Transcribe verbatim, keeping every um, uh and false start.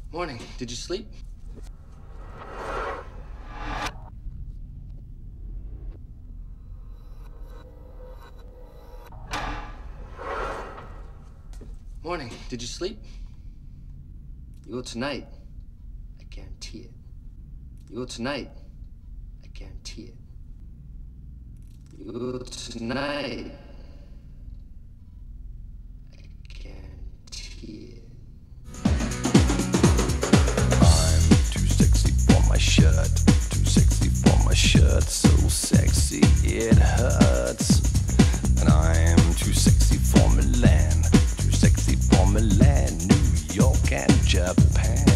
Morning. Did you sleep? Morning. Did you sleep? You will tonight. I guarantee it. You will tonight. I guarantee it. You will tonight. I guarantee it. I'm too sexy for my shirt. Too sexy for my shirt. So sexy it hurts. And I'm too sexy for Milan. Too sexy for Milan, New York and Japan.